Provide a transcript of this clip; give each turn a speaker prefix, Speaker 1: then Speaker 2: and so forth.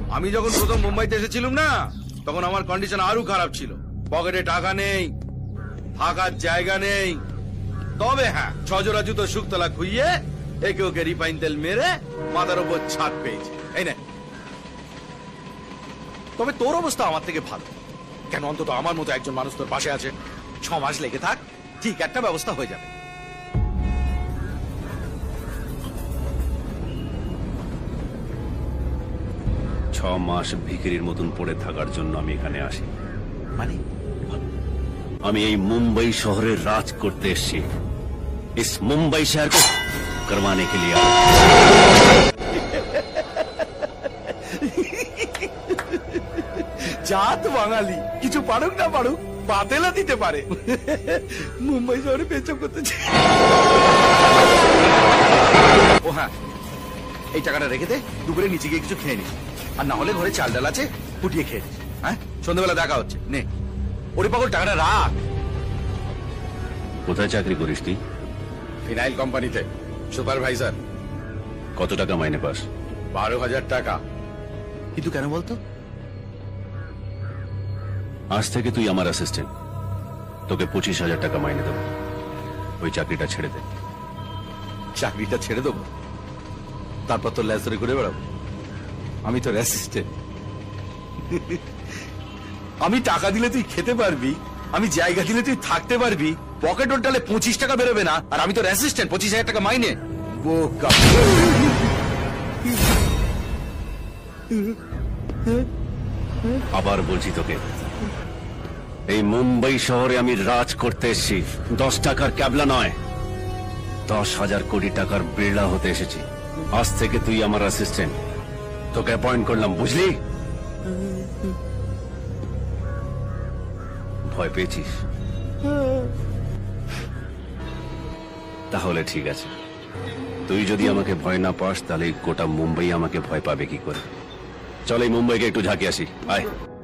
Speaker 1: আমি যখন প্রথম মুম্বাইতে এসেছিলাম না, তখন আমার কন্ডিশন আরো খারাপ ছিল। পকেটে টাকা নেই, থাকার জায়গা নেই। তবে হ্যাঁ, 6 জোড়া জুতো শুকতলা খুইয়ে একে ওকে রিফাইন তেল মেরে মাথার উপর ছাদ পেয়েছে। এই না, তবে তোর অবস্থা আমার থেকে ভালো। কেন, অন্তত আমার মতো একজন মানুষ তোর পাশে আছে। 6 মাস লেগে থাক, ঠিক একটা ব্যবস্থা হয়ে যাবে।
Speaker 2: ছ মাস ভিখিরির মতন পড়ে থাকার জন্য আমি এখানে আসি।
Speaker 1: মানে
Speaker 2: আমি এই মুম্বাই শহরে রাজ করতে এসেছি। इस मुंबई शहर को करवाने के लिए
Speaker 1: জাত বাঙালি, কিছু পারুক না পারুক বাতেলা দিতে পারে। মুম্বাই শহরে পেচক করতে। ও হ্যাঁ, এই টাকাটা রেখে দে, দুপুরে নিচে গিয়ে কিছু খেয়ে নিস। আর না হলে ঘরে চাল ডাল আছে, ফুটিয়ে খেয়ে নিস। হ্যাঁ, সন্ধ্যাবেলা দেখা হচ্ছে। নে ওরে পাগল, টাকাটা রাখ।
Speaker 2: কোথায় চাকরি করিস তুই?
Speaker 1: ফিনাইল কোম্পানিতে সুপারভাইজার।
Speaker 2: কত টাকা মাইনে পাস?
Speaker 1: 12,000 টাকা। কিন্তু কেন বলতো?
Speaker 2: আজ থেকে তুই আমার অ্যাসিস্ট্যান্ট, তোকে 25,000 টাকা মাইনে দেবো। ওই চাকরিটা ছেড়ে দে।
Speaker 1: চাকরিটা ছেড়ে দেবো, তারপর তোর ল্যাস ধরে ঘুরে বেড়াবো? আমি তোর অ্যাসিস্ট্যান্ট। আমি টাকা দিলে তুই খেতে পারবি, আমি জায়গা দিলে তুই থাকতে পারবি। পকেট ওঠালে 25 টাকা বেরোবে না, আর আমি তোর অ্যাসিস্ট্যান্ট, 25,000 টাকা মাইনে। বোকা।
Speaker 2: আবার বলছি তোকে, এই মুম্বাই শহরে আমি রাজ করতে এসেছি। 10 টাকার ক্যাবলা নয়, 10,000 কোটি টাকার বিড়লা হতে এসেছি। আজ থেকে তুই আমার অ্যাসিস্ট্যান্ট, তোকে অ্যাপয়েন্ট করলাম, বুঝলি? ভয় পেয়েছিস? তাহলে ঠিক আছে, তুই যদি আমাকে ভয় না পাস, তাহলে গোটা মুম্বাই আমাকে ভয় পাবে কি করে? চল এই মুম্বাইকে একটু ঝাঁকি আসি, আয়।